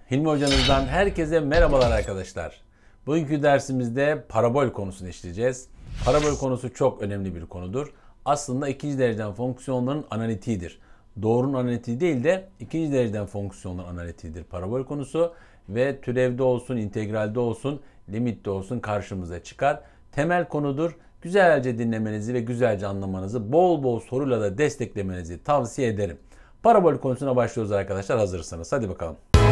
Hilmi Hoca'nızdan herkese merhabalar arkadaşlar. Bugünkü dersimizde parabol konusunu işleyeceğiz. Parabol konusu çok önemli bir konudur. Aslında ikinci dereceden fonksiyonların analitiğidir. Doğrunun analitiği değil de ikinci dereceden fonksiyonların analitiğidir parabol konusu. Ve türevde olsun, integralde olsun, limitte olsun karşımıza çıkar. Temel konudur. Güzelce dinlemenizi ve güzelce anlamanızı, bol bol soruyla da desteklemenizi tavsiye ederim. Parabol konusuna başlıyoruz arkadaşlar, hazırsanız. Hadi bakalım.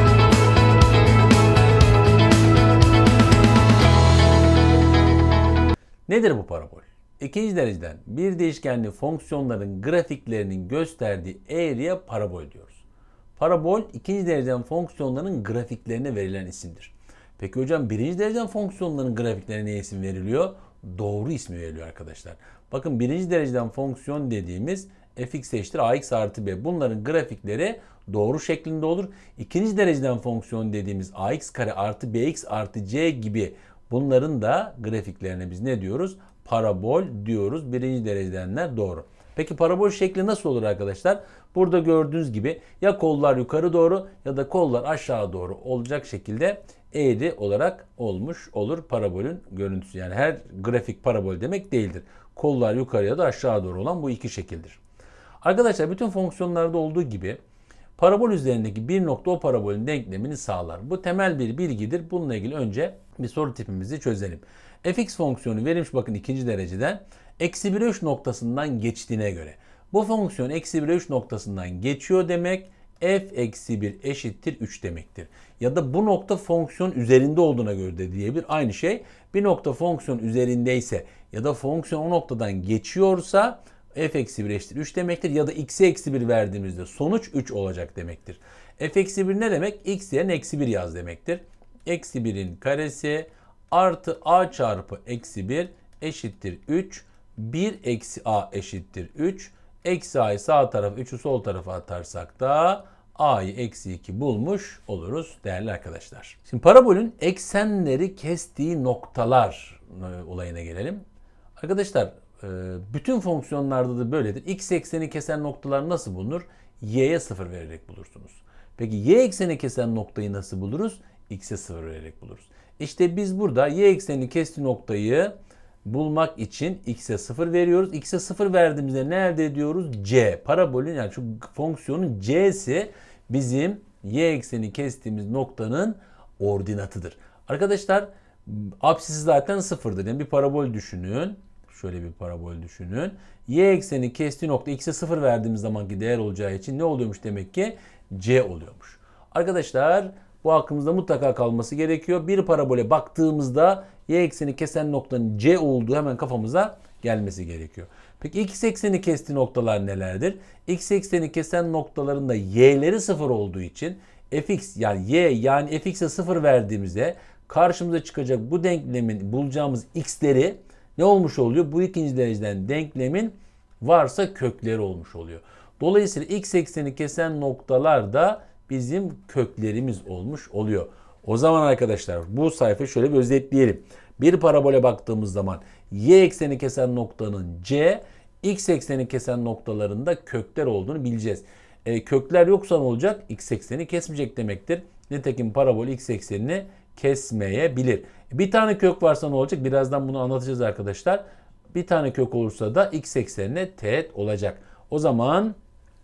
Nedir bu parabol? İkinci dereceden bir değişkenli fonksiyonların grafiklerinin gösterdiği eğriye parabol diyoruz. Parabol ikinci dereceden fonksiyonların grafiklerine verilen isimdir. Peki hocam birinci dereceden fonksiyonların grafiklerine ne isim veriliyor? Doğru ismi veriliyor arkadaşlar. Bakın birinci dereceden fonksiyon dediğimiz fx eşittir ax artı b. Bunların grafikleri doğru şeklinde olur. İkinci dereceden fonksiyon dediğimiz ax kare artı bx artı c gibi bunların da grafiklerine biz ne diyoruz? Parabol diyoruz. Birinci derecedenler doğru. Peki parabol şekli nasıl olur arkadaşlar? Burada gördüğünüz gibi ya kollar yukarı doğru ya da kollar aşağı doğru olacak şekilde eğri olarak olmuş olur parabolün görüntüsü. Yani her grafik parabol demek değildir. Kollar yukarı ya da aşağı doğru olan bu iki şekildir. Arkadaşlar bütün fonksiyonlarda olduğu gibi parabol üzerindeki bir nokta o parabolün denklemini sağlar. Bu temel bir bilgidir. Bununla ilgili önce bir soru tipimizi çözelim. Fx fonksiyonu verilmiş bakın ikinci dereceden eksi 1'e 3 noktasından geçtiğine göre. Bu fonksiyon eksi 1'e 3 noktasından geçiyor demek f eksi 1 eşittir 3 demektir. Ya da bu nokta fonksiyon üzerinde olduğuna göre de diyebilir. Aynı şey bir nokta fonksiyon üzerindeyse ya da fonksiyon o noktadan geçiyorsa f eksi 1 eşittir 3 demektir. Ya da x'e eksi 1 verdiğimizde sonuç 3 olacak demektir. F eksi 1 ne demek? X yerine eksi 1 yaz demektir. Eksi 1'in karesi artı a çarpı eksi 1 eşittir 3. 1 eksi a eşittir 3. Eksi a'yı sağ tarafa 3'ü sol tarafa atarsak da a'yı eksi 2 bulmuş oluruz değerli arkadaşlar. Şimdi parabolün eksenleri kestiği noktalar olayına gelelim. Arkadaşlar bütün fonksiyonlarda da böyledir. X ekseni kesen noktalar nasıl bulunur? Y'ye 0 vererek bulursunuz. Peki y ekseni kesen noktayı nasıl buluruz? X'e 0 vererek buluruz. İşte biz burada y ekseni kestiği noktayı bulmak için x'e 0 veriyoruz. X'e 0 verdiğimizde ne elde ediyoruz? C. Parabolün yani şu fonksiyonun c'si bizim y ekseni kestiğimiz noktanın ordinatıdır. Arkadaşlar apsisi zaten 0'dır. Yani bir parabol düşünün. Şöyle bir parabol düşünün. Y ekseni kestiği nokta x'e 0 verdiğimiz zamanki değer olacağı için ne oluyormuş demek ki? C oluyormuş. Arkadaşlar bu aklımızda mutlaka kalması gerekiyor. Bir parabole baktığımızda y ekseni kesen noktanın C olduğu hemen kafamıza gelmesi gerekiyor. Peki x ekseni kestiği noktalar nelerdir? X ekseni kesen noktalarında y'leri 0 olduğu için fx yani y yani fx'e 0 verdiğimizde karşımıza çıkacak bu denklemin bulacağımız x'leri ne olmuş oluyor? Bu ikinci dereceden denklemin varsa kökleri olmuş oluyor. Dolayısıyla x ekseni kesen noktalar da bizim köklerimiz olmuş oluyor. O zaman arkadaşlar bu sayfayı şöyle bir özetleyelim. Bir parabole baktığımız zaman y ekseni kesen noktanın c, x ekseni kesen noktalarında kökler olduğunu bileceğiz. Kökler yoksa ne olacak? X ekseni kesmeyecek demektir. Nitekim parabol x eksenini kesmeyebilir. Bir tane kök varsa ne olacak? Birazdan bunu anlatacağız arkadaşlar. Bir tane kök olursa da x eksenine teğet olacak. O zaman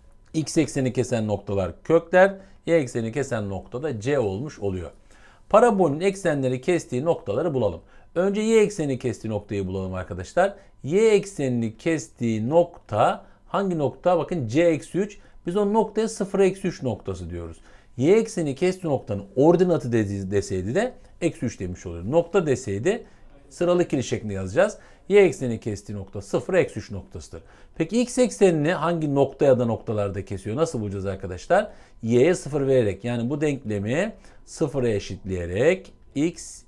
x ekseni kesen noktalar kökler, y ekseni kesen nokta da c olmuş oluyor. Parabolün eksenleri kestiği noktaları bulalım. Önce y ekseni kestiği noktayı bulalım arkadaşlar. Y eksenini kestiği nokta hangi nokta? Bakın c eksi 3. Biz o noktaya 0 eksi 3 noktası diyoruz. Y ekseni kestiği noktanın ordinatı deseydi de eksi 3 demiş oluyor. Nokta deseydi sıralı ikili şeklinde yazacağız. Y ekseni kestiği nokta 0 eksi 3 noktasıdır. Peki x eksenini hangi nokta ya da noktalarda kesiyor? Nasıl bulacağız arkadaşlar? Y'ye 0 vererek yani bu denklemi 0'a eşitleyerek x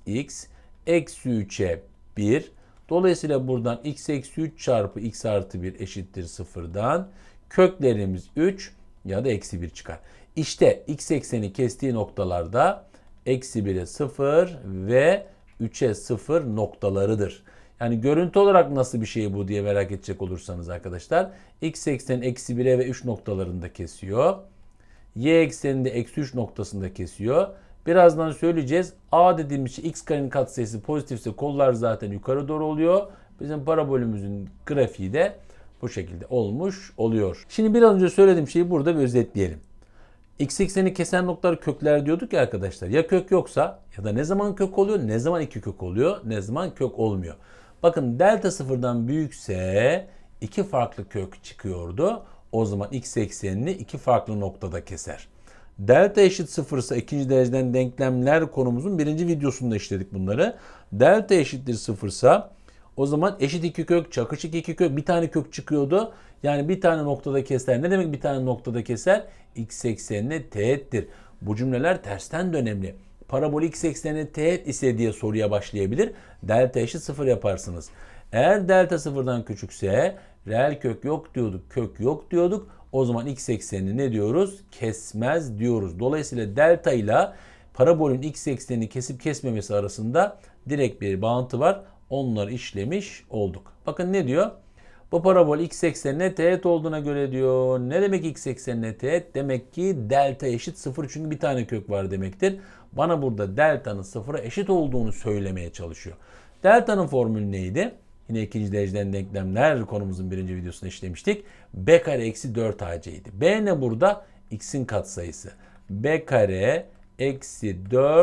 eksi 3'e 1. Dolayısıyla buradan x eksi 3 çarpı x artı 1 eşittir 0'dan. Köklerimiz 3 ya da eksi 1 çıkar. İşte x ekseni kestiği noktalarda eksi 1'e 0 ve 3'e 0 noktalarıdır. Yani görüntü olarak nasıl bir şey bu diye merak edecek olursanız arkadaşlar. X ekseni eksi 1'e ve 3 noktalarında kesiyor. Y ekseninde eksi 3 noktasında kesiyor. Birazdan söyleyeceğiz. A dediğimiz şey x karenin katsayısı pozitifse kollar zaten yukarı doğru oluyor. Bizim parabolümüzün grafiği de bu şekilde olmuş oluyor. Şimdi biraz önce söylediğim şeyi burada bir özetleyelim. X ekseni kesen noktalar kökler diyorduk ya arkadaşlar. Ya kök yoksa ya da ne zaman kök oluyor, ne zaman iki kök oluyor, ne zaman kök olmuyor. Bakın delta sıfırdan büyükse iki farklı kök çıkıyordu. O zaman x eksenini iki farklı noktada keser. Delta eşit sıfırsa ikinci dereceden denklemler konumuzun birinci videosunda işledik bunları. Delta eşittir sıfırsa o zaman eşit iki kök, çakışık iki kök, bir tane kök çıkıyordu. Yani bir tane noktada keser. Ne demek bir tane noktada keser? X eksenine teğettir. Bu cümleler tersten de önemli. Parabol x eksenine teğet ise diye soruya başlayabilir. Delta eşit sıfır yaparsınız. Eğer delta sıfırdan küçükse reel kök yok diyorduk, kök yok diyorduk. O zaman x eksenini ne diyoruz? Kesmez diyoruz. Dolayısıyla delta ile parabolün x eksenini kesip kesmemesi arasında direkt bir bağıntı var. Onları işlemiş olduk. Bakın ne diyor? Bu parabol x eksenine teğet olduğuna göre diyor. Ne demek x eksenine teğet? Demek ki delta eşit 0 çünkü bir tane kök var demektir. Bana burada delta'nın 0'a eşit olduğunu söylemeye çalışıyor. Delta'nın formülü neydi? Yine ikinci dereceden denklemler konumuzun birinci videosunda işlemiştik. B kare eksi 4ac idi. B ne burada? X'in katsayısı. B kare eksi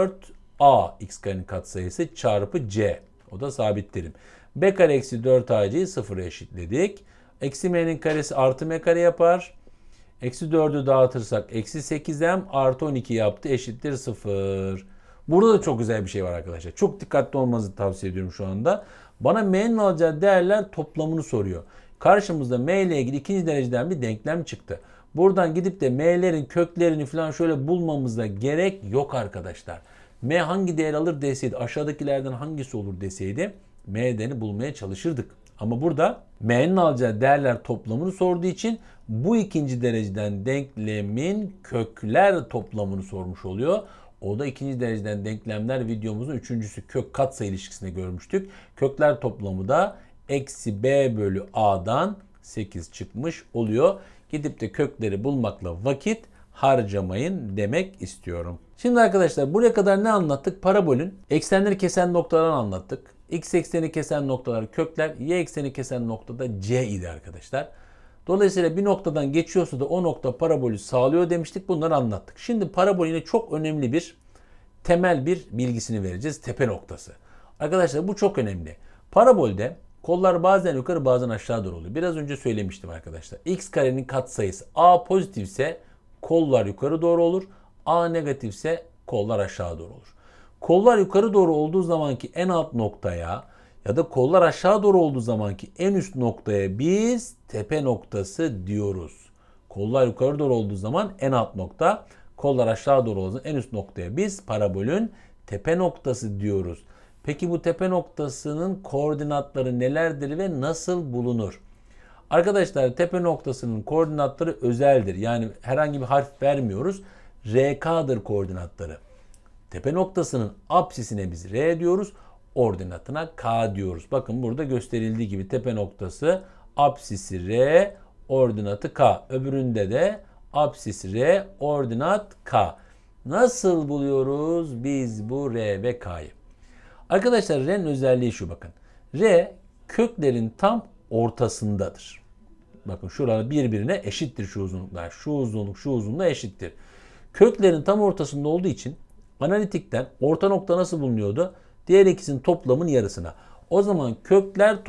4a x karenin katsayısı çarpı c. O da sabit terim. B kare eksi 4ac'yi sıfıra eşitledik. Eksi m'nin karesi artı m kare yapar. Eksi 4'ü dağıtırsak eksi 8m artı 12 yaptı eşittir 0. Burada da çok güzel bir şey var arkadaşlar. Çok dikkatli olmanızı tavsiye ediyorum şu anda. Bana m'nin alacağı değerler toplamını soruyor. Karşımızda m ile ilgili ikinci dereceden bir denklem çıktı. Buradan gidip de m'lerin köklerini falan şöyle bulmamıza gerek yok arkadaşlar. M hangi değer alır deseydi, aşağıdakilerden hangisi olur deseydi m'deni bulmaya çalışırdık. Ama burada m'nin alacağı değerler toplamını sorduğu için bu ikinci dereceden denklemin kökler toplamını sormuş oluyor. O da ikinci dereceden denklemler videomuzun üçüncüsü kök katsayı ilişkisinde görmüştük. Kökler toplamı da eksi b bölü a'dan 8 çıkmış oluyor. Gidip de kökleri bulmakla vakit harcamayın demek istiyorum. Şimdi arkadaşlar buraya kadar ne anlattık? Parabolün eksenleri kesen noktalarını anlattık. X ekseni kesen noktalar kökler, y ekseni kesen noktada c idi arkadaşlar. Dolayısıyla bir noktadan geçiyorsa da o nokta parabolü sağlıyor demiştik. Bunları anlattık. Şimdi parabol yine çok önemli bir temel bir bilgisini vereceğiz. Tepe noktası. Arkadaşlar bu çok önemli. Parabolde kollar bazen yukarı bazen aşağı doğru oluyor. Biraz önce söylemiştim arkadaşlar. X karenin katsayısı a pozitifse kollar yukarı doğru olur. A negatifse kollar aşağı doğru olur. Kollar yukarı doğru olduğu zamanki en alt noktaya ya da kollar aşağı doğru olduğu zamanki en üst noktaya biz tepe noktası diyoruz. Kollar yukarı doğru olduğu zaman en alt nokta, kollar aşağı doğru olduğu zaman en üst noktaya biz parabolün tepe noktası diyoruz. Peki bu tepe noktasının koordinatları nelerdir ve nasıl bulunur? Arkadaşlar tepe noktasının koordinatları özeldir. Yani herhangi bir harf vermiyoruz. RK'dır koordinatları. Tepe noktasının apsisine biz R diyoruz. Ordinatına K diyoruz. Bakın burada gösterildiği gibi tepe noktası apsisi R, ordinatı K. Öbüründe de apsis R, ordinat K. Nasıl buluyoruz biz bu R ve K'yı? Arkadaşlar R'nin özelliği şu bakın. R köklerin tam ortasındadır. Bakın şuralar birbirine eşittir şu uzunluklar. Şu uzunluk şu uzunluğa eşittir. Köklerin tam ortasında olduğu için analitikten orta nokta nasıl bulunuyordu? Diğer ikisinin toplamının yarısına. O zaman kökler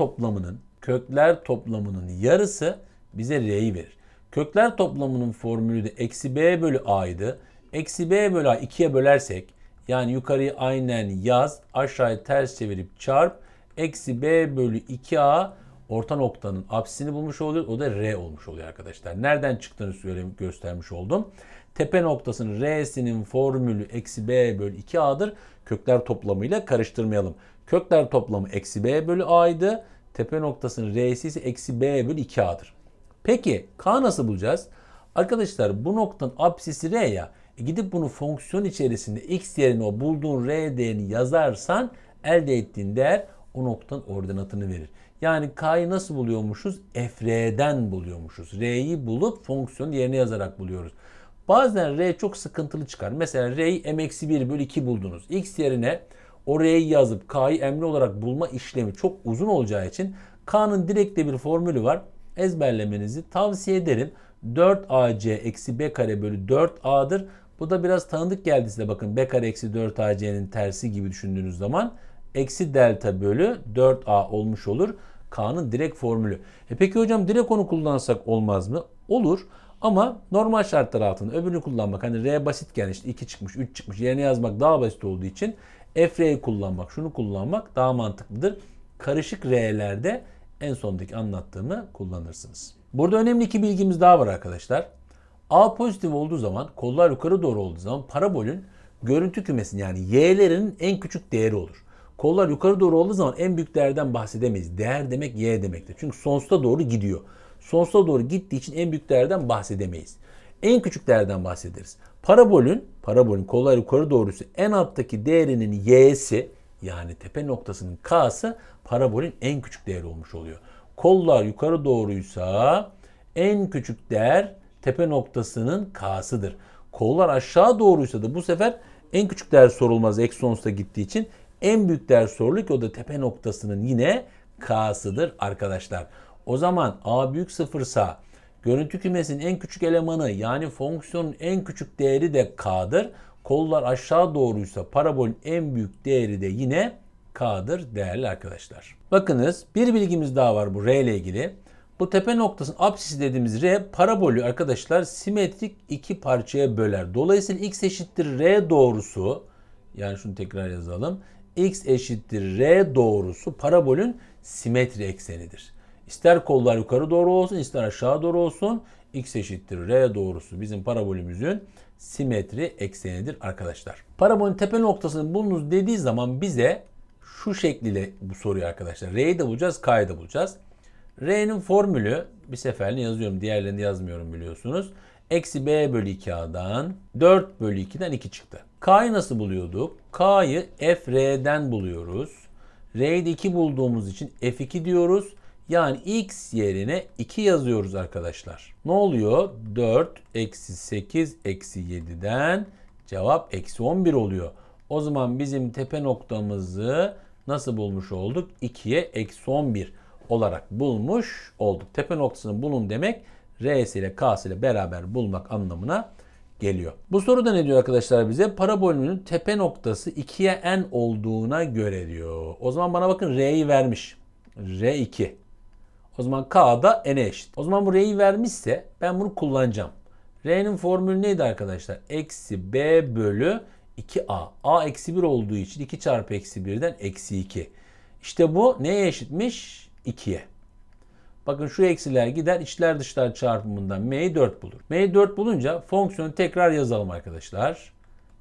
toplamının yarısı bize R'yi verir. Kökler toplamının formülü de eksi b bölü a'ydı. Eksi b bölü a 2'ye bölersek yani yukarıyı aynen yaz, aşağıya ters çevirip çarp. Eksi b bölü 2a orta noktanın apsisini bulmuş oluyor. O da R olmuş oluyor arkadaşlar. Nereden çıktığını göstermiş oldum. Tepe noktasının R'sinin formülü eksi b bölü 2a'dır. Kökler toplamıyla karıştırmayalım. Kökler toplamı eksi b bölü a'ydı. Tepe noktasının R'si ise eksi b bölü 2a'dır. Peki K nasıl bulacağız? Arkadaşlar bu noktanın apsisi R ya. Gidip bunu fonksiyon içerisinde x yerine o bulduğun R değerini yazarsan elde ettiğin değer o noktanın ordinatını verir. Yani K'yı nasıl buluyormuşuz? FR'den buluyormuşuz. R'yi bulup fonksiyon yerine yazarak buluyoruz. Bazen R çok sıkıntılı çıkar. Mesela R'yi m-1 bölü 2 buldunuz. X yerine o R'yi yazıp K'yı m'li olarak bulma işlemi çok uzun olacağı için K'nın direkt de bir formülü var. Ezberlemenizi tavsiye ederim. 4ac eksi b kare bölü 4a'dır. Bu da biraz tanıdık geldi size. Bakın b kare eksi 4ac'nin tersi gibi düşündüğünüz zaman eksi delta bölü 4a olmuş olur. K'nın direkt formülü. Peki hocam direkt onu kullansak olmaz mı? Olur. Ama normal şartlar altında öbürünü kullanmak, hani R basitken işte 2 çıkmış 3 çıkmış yerine yazmak daha basit olduğu için FR'yi kullanmak, şunu kullanmak daha mantıklıdır. Karışık R'lerde en sondaki anlattığımı kullanırsınız. Burada önemli iki bilgimiz daha var arkadaşlar. A pozitif olduğu zaman, kollar yukarı doğru olduğu zaman parabolün görüntü kümesinin yani y'lerin en küçük değeri olur. Kollar yukarı doğru olduğu zaman en büyük değerden bahsedemeyiz. Değer demek y demektir. Çünkü sonsuza doğru gidiyor. Sonsuza doğru gittiği için en büyük değerden bahsedemeyiz. En küçük değerden bahsederiz. Parabolün kollar yukarı doğruysa en alttaki değerinin y'si yani tepe noktasının k'sı parabolün en küçük değeri olmuş oluyor. Kollar yukarı doğruysa en küçük değer tepe noktasının k'sıdır. Kollar aşağı doğruysa da bu sefer en küçük değer sorulmaz. Eksi sonsuza gittiği için en büyük değer sorulur ki o da tepe noktasının yine k'sıdır arkadaşlar. O zaman a büyük sıfırsa görüntü kümesinin en küçük elemanı yani fonksiyonun en küçük değeri de k'dır. Kollar aşağı doğruysa parabolün en büyük değeri de yine k'dır değerli arkadaşlar. Bakınız bir bilgimiz daha var bu R ile ilgili. Bu tepe noktasının apsisi dediğimiz R parabolü arkadaşlar simetrik iki parçaya böler. Dolayısıyla x eşittir R doğrusu, yani şunu tekrar yazalım. X eşittir R doğrusu parabolün simetri eksenidir. İster kollar yukarı doğru olsun ister aşağı doğru olsun x eşittir R doğrusu bizim parabolümüzün simetri eksenidir arkadaşlar. Parabolün tepe noktasını bulunuz dediği zaman bize şu şekliyle bu soruyor arkadaşlar. R'yi de bulacağız, K'yı da bulacağız. R'nin formülü bir seferini yazıyorum. Diğerlerini yazmıyorum biliyorsunuz. Eksi b bölü 2a'dan 4 bölü 2'den 2 çıktı. K'yı nasıl buluyorduk? K'yı f R'den buluyoruz. R'yi de 2 bulduğumuz için f2 diyoruz. Yani x yerine 2 yazıyoruz arkadaşlar. Ne oluyor? 4 eksi 8 eksi 7'den cevap eksi 11 oluyor. O zaman bizim tepe noktamızı nasıl bulmuş olduk? 2'ye eksi 11 olarak bulmuş olduk. Tepe noktasını bulun demek R'si ile K'si ile beraber bulmak anlamına geliyor. Bu soruda ne diyor arkadaşlar bize? Parabolünün tepe noktası 2'ye n olduğuna göre diyor. O zaman bana bakın R'yi vermiş. R2. O zaman K da n'e eşit. O zaman bu R'yi vermişse ben bunu kullanacağım. R'nin formülü neydi arkadaşlar? Eksi B bölü 2A. A eksi 1 olduğu için 2 çarpı eksi 1'den eksi 2. İşte bu neye eşitmiş? 2'ye. Bakın şu eksiler gider. İçler dışlar çarpımından m'yi 4 bulur. M'yi 4 bulunca fonksiyonu tekrar yazalım arkadaşlar.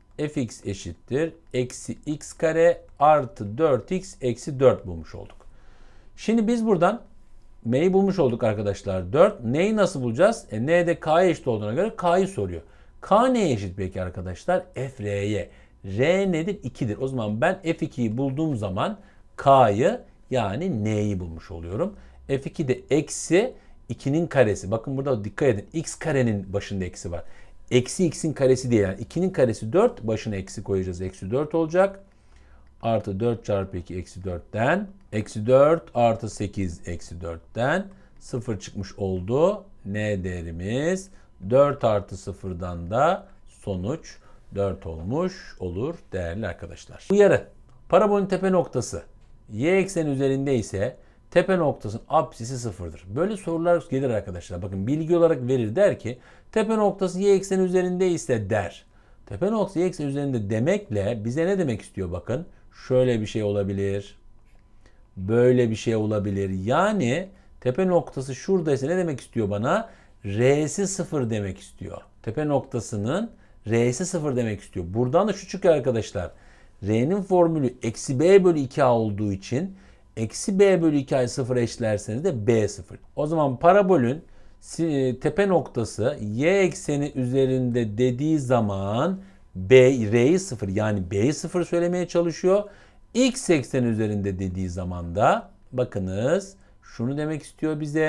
Fx eşittir. Eksi x kare artı 4x eksi 4 bulmuş olduk. Şimdi biz buradan m'yi bulmuş olduk arkadaşlar 4. N'yi nasıl bulacağız? N de k'ya eşit olduğuna göre k'yı soruyor. K neye eşit peki arkadaşlar? F R'ye. R nedir? 2'dir. O zaman ben F2'yi bulduğum zaman K'yı yani N'yi bulmuş oluyorum. F2 de eksi 2'nin karesi. Bakın burada dikkat edin. X karenin başında eksi var. Eksi x'in karesi değil. Yani 2'nin karesi 4. Başına eksi koyacağız. Eksi 4 olacak. Artı 4 çarpı 2 eksi 4'ten. Eksi 4 artı 8 eksi 4'ten. 0 çıkmış oldu. N değerimiz 4 artı 0'dan da sonuç 4 olmuş olur değerli arkadaşlar. Uyarı. Parabolün tepe noktası y ekseni üzerinde ise tepe noktasının apsisi sıfırdır. Böyle sorular gelir arkadaşlar. Bakın bilgi olarak verir, der ki tepe noktası y ekseni üzerinde ise der. Tepe noktası y ekseni üzerinde demekle bize ne demek istiyor bakın. Şöyle bir şey olabilir. Böyle bir şey olabilir. Yani tepe noktası şuradaysa ne demek istiyor bana? R'si 0 demek istiyor. Tepe noktasının R'si 0 demek istiyor. Buradan da şu çıkıyor arkadaşlar. R'nin formülü eksi B bölü 2A olduğu için eksi B bölü 2A'yı 0 eşlerseniz de B 0. O zaman parabolün tepe noktası y ekseni üzerinde dediği zaman R'yi 0 yani B'yi 0 söylemeye çalışıyor. X ekseni üzerinde dediği zaman da bakınız şunu demek istiyor bize.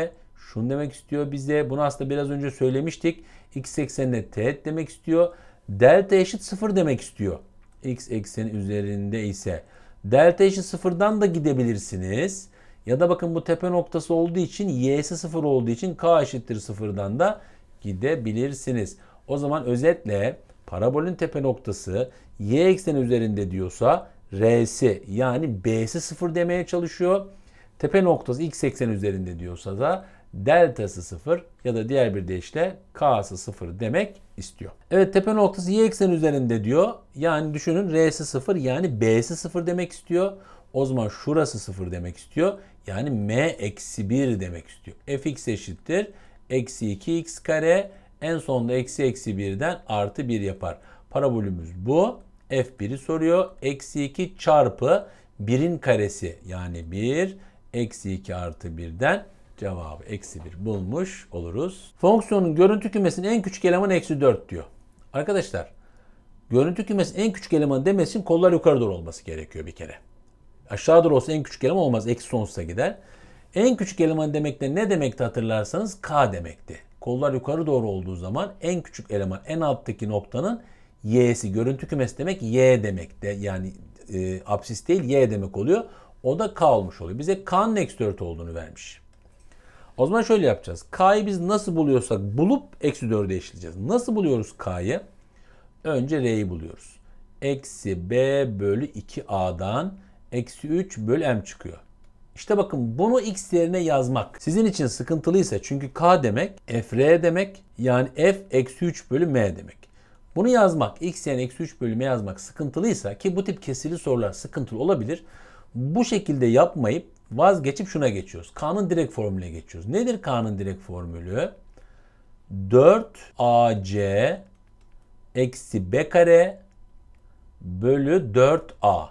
şunu demek istiyor bize. Bunu aslında biraz önce söylemiştik. X eksenine teğet demek istiyor. Delta eşit 0 demek istiyor. X ekseni üzerinde ise delta eşit 0'dan da gidebilirsiniz. Ya da bakın bu tepe noktası olduğu için y'si 0 olduğu için k eşittir 0'dan da gidebilirsiniz. O zaman özetle parabolün tepe noktası y ekseni üzerinde diyorsa r'si yani b'si 0 demeye çalışıyor. Tepe noktası x ekseni üzerinde diyorsa da deltası 0 ya da diğer bir deyişle k'sı 0 demek istiyor. Evet, tepe noktası y ekseni üzerinde diyor. Yani düşünün r'si 0 yani b'si 0 demek istiyor. O zaman şurası 0 demek istiyor. Yani m eksi 1 demek istiyor. Fx eşittir. Eksi 2x kare en sonunda eksi 1'den artı 1 yapar. Parabolümüz bu. F1'i soruyor. Eksi 2 çarpı 1'in karesi yani 1 eksi 2 artı 1'den cevabı eksi 1 bulmuş oluruz. Fonksiyonun görüntü kümesinin en küçük elemanı eksi 4 diyor. Arkadaşlar görüntü kümesinin en küçük elemanı demesi için kollar yukarı doğru olması gerekiyor bir kere. Aşağı doğru olsa en küçük eleman olmaz. Eksi sonsuza gider. En küçük eleman demek de ne demekti hatırlarsanız? K demekti. Kollar yukarı doğru olduğu zaman en küçük eleman en alttaki noktanın y'si. Görüntü kümesi demek y demek de. Yani apsis değil y demek oluyor. O da k olmuş oluyor. Bize k'nın eksi 4 olduğunu vermiş. O zaman şöyle yapacağız. K'yı biz nasıl buluyorsak bulup eksi 4'e eşitleyeceğiz. Nasıl buluyoruz k'yı? Önce r'yi buluyoruz. Eksi b bölü 2a'dan eksi 3 bölü m çıkıyor. İşte bakın bunu x yerine yazmak sizin için sıkıntılıysa çünkü k demek fr demek yani f eksi 3 bölü m demek. Bunu yazmak x yerine eksi 3 bölü m yazmak sıkıntılıysa ki bu tip kesirli sorular sıkıntılı olabilir. Bu şekilde yapmayıp vazgeçip şuna geçiyoruz. K'nın direkt formülüne geçiyoruz. Nedir K'nın direkt formülü? 4ac eksi b kare bölü 4a.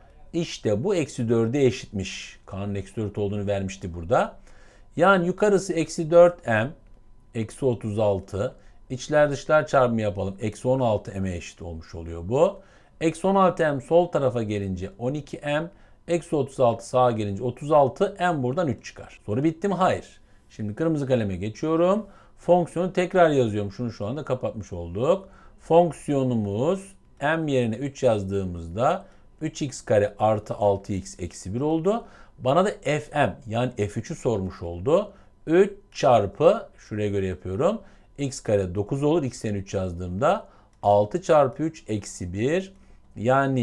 İşte bu eksi 4'e eşitmiş. K'nın eksi 4 olduğunu vermişti burada. Yani yukarısı eksi 4m eksi 36. İçler dışlar çarpımı yapalım. Eksi 16m'e eşit olmuş oluyor bu. Eksi 16m sol tarafa gelince 12m. Eksi 36 sağa gelince 36. M buradan 3 çıkar. Soru bitti mi? Hayır. Şimdi kırmızı kaleme geçiyorum. Fonksiyonu tekrar yazıyorum. Şunu şu anda kapatmış olduk. Fonksiyonumuz m yerine 3 yazdığımızda 3x kare artı 6x eksi 1 oldu. Bana da fm yani f3'ü sormuş oldu. 3 çarpı şuraya göre yapıyorum. X kare 9 olur. X'ten 3 yazdığımda 6 çarpı 3 eksi 1 yani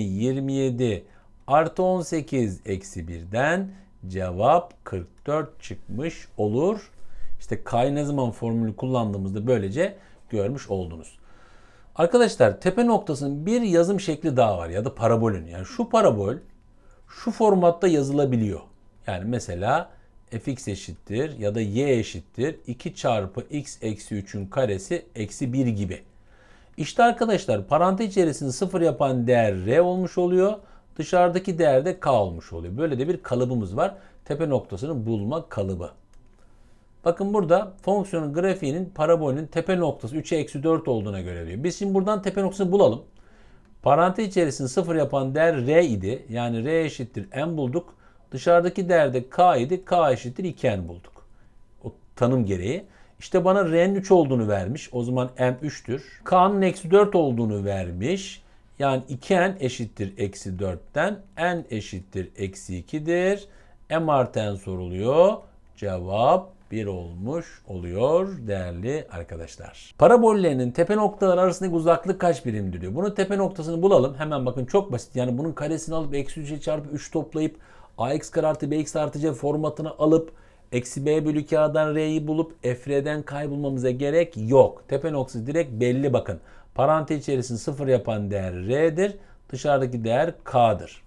27 artı 18 eksi 1'den cevap 44 çıkmış olur. İşte K'yı ne zaman formülü kullandığımızda böylece görmüş oldunuz. Arkadaşlar tepe noktasının bir yazım şekli daha var ya da parabolün. Yani şu parabol şu formatta yazılabiliyor. Yani mesela fx eşittir ya da y eşittir 2 çarpı x eksi 3'ün karesi eksi 1 gibi. İşte arkadaşlar parantez içerisinde 0 yapan değer r olmuş oluyor. Dışarıdaki değer de k olmuş oluyor. Böyle de bir kalıbımız var. Tepe noktasını bulma kalıbı. Bakın burada fonksiyonun grafiğinin parabolünün tepe noktası 3'e eksi 4 olduğuna göre diyor. Biz şimdi buradan tepe noktasını bulalım. Parantez içerisinde 0 yapan değer r idi. Yani r eşittir n bulduk. Dışarıdaki değer de k idi. K eşittir 2n bulduk. O tanım gereği. İşte bana r'nin 3 olduğunu vermiş. O zaman m 3'tür. K'nın eksi 4 olduğunu vermiş. Yani 2n eşittir eksi 4'ten. N eşittir eksi 2'dir. M artı n soruluyor. Cevap 1 olmuş oluyor değerli arkadaşlar. Parabollerinin tepe noktaları arasındaki uzaklık kaç birimdir diyor. Bunun tepe noktasını bulalım. Hemen bakın çok basit. Yani bunun karesini alıp eksi 3'e çarpı 3 toplayıp ax kare artı bx artı c formatını alıp eksi b bölü 2a'dan r'yi bulup fr'den k'yı bulmamıza gerek yok. Tepe noktası direkt belli bakın. Parantez içerisinde 0 yapan değer r'dir. Dışarıdaki değer k'dır.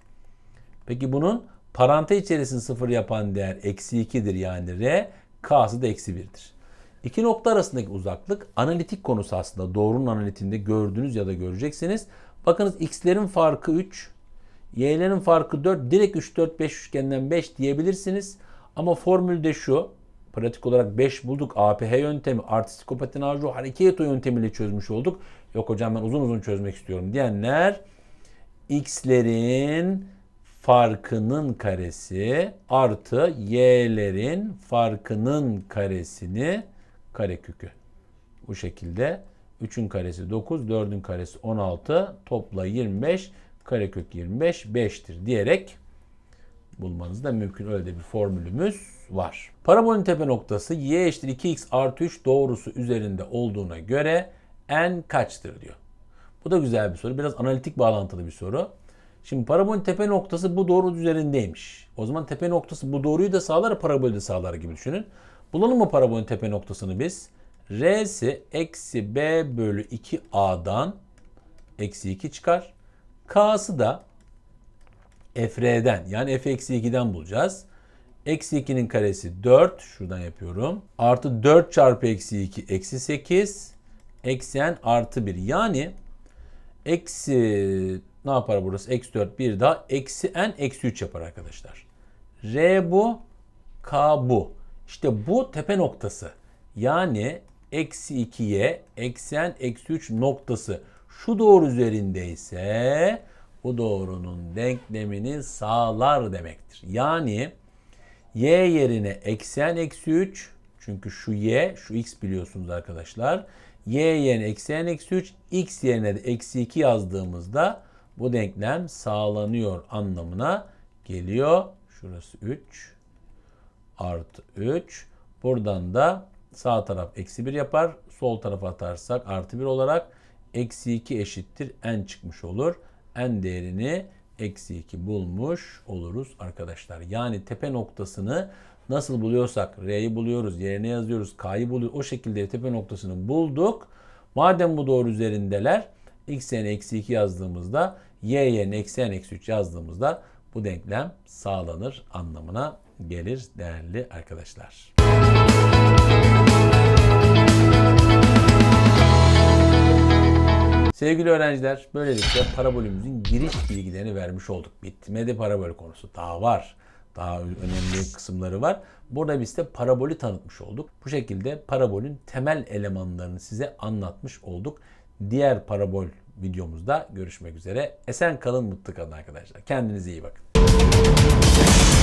Peki bunun parantez içerisinde 0 yapan değer eksi 2'dir yani r. K'sı da eksi 1'dir. İki nokta arasındaki uzaklık analitik konusu aslında. Doğrunun analitiğinde gördünüz ya da göreceksiniz. Bakınız x'lerin farkı 3, y'lerin farkı 4. Direkt 3, 4, 5 üçgeninden 5 diyebilirsiniz. Ama formülde şu. Pratik olarak 5 bulduk. APH yöntemi, artistik patinajı, hareket yöntemiyle çözmüş olduk. Yok hocam ben uzun uzun çözmek istiyorum diyenler x'lerin farkının karesi artı y'lerin farkının karesini karekökü. Bu şekilde 3'ün karesi 9, 4'ün karesi 16, topla 25, karekök 25, 5'tir diyerek bulmanız da mümkün. Öyle de bir formülümüz var. Parabolün tepe noktası y eşittir 2x artı 3 doğrusu üzerinde olduğuna göre n kaçtır diyor. Bu da güzel bir soru. Biraz analitik bağlantılı bir soru. Şimdi parabolün tepe noktası bu doğru üzerindeymiş. O zaman tepe noktası bu doğruyu da sağlar, parabolü de sağlar gibi düşünün. Bulalım mı parabolün tepe noktasını biz? R'si eksi b bölü 2a'dan eksi 2 çıkar. K'sı da FR'den yani f eksi 2'den bulacağız. Eksi 2'nin karesi 4. Şuradan yapıyorum. Artı 4 çarpı eksi 2 eksi 8. Eksi n artı 1. Yani eksi ne yapar burası? Eksi 4 bir daha. Eksi n eksi 3 yapar arkadaşlar. R bu. K bu. İşte bu tepe noktası. Yani eksi 2'ye eksi n eksi 3 noktası şu doğru üzerindeyse bu doğrunun denklemini sağlar demektir. Yani y yerine eksi n eksi 3 çünkü şu y şu x biliyorsunuz arkadaşlar. Y yerine eksi n eksi 3 x yerine de eksi 2 yazdığımızda bu denklem sağlanıyor anlamına geliyor. Şurası 3 artı 3. Buradan da sağ taraf eksi 1 yapar. Sol tarafa atarsak artı 1 olarak eksi 2 eşittir n çıkmış olur. N değerini eksi 2 bulmuş oluruz arkadaşlar. Yani tepe noktasını nasıl buluyorsak R'yi buluyoruz, yerine yazıyoruz, K'yı buluyoruz. O şekilde tepe noktasını bulduk. Madem bu doğru üzerindeler x yerine eksi 2 yazdığımızda y yerine eksi n eksi 3 yazdığımızda bu denklem sağlanır anlamına gelir değerli arkadaşlar. Sevgili öğrenciler, böylelikle parabolümüzün giriş bilgilerini vermiş olduk. Bitmedi parabol konusu. Daha var. Daha önemli kısımları var. Burada biz de parabolü tanıtmış olduk. Bu şekilde parabolün temel elemanlarını size anlatmış olduk. Diğer parabol videomuzda görüşmek üzere. Esen kalın, mutlu kalın arkadaşlar. Kendinize iyi bakın.